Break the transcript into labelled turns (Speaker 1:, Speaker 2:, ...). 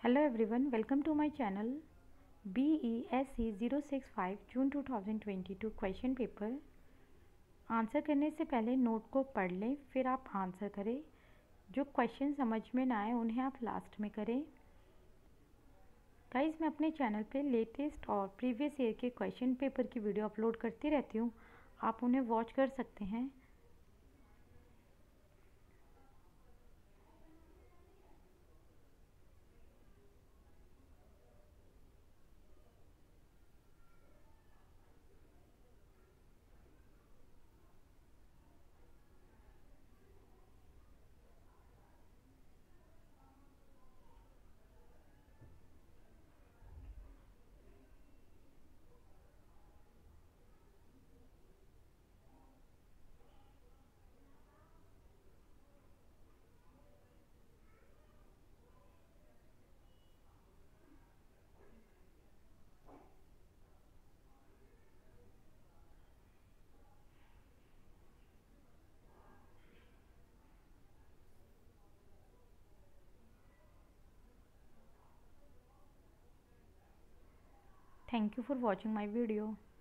Speaker 1: Hello everyone, welcome to my channel. BESC 065 जून 2022 question paper. Answer करने से पहले नोट को पढ़ लें, फिर आप आंसर करें। जो क्वेश्चन समझ में ना आए उन्हें आप लास्ट में करें। गाइस, मैं अपने चैनल पे लेटेस्ट और प्रीवियस ईयर के क्वेश्चन पेपर की वीडियो अपलोड करती रहती हूँ, आप उन्हें वॉच कर सकते हैं। Thank you for watching my video.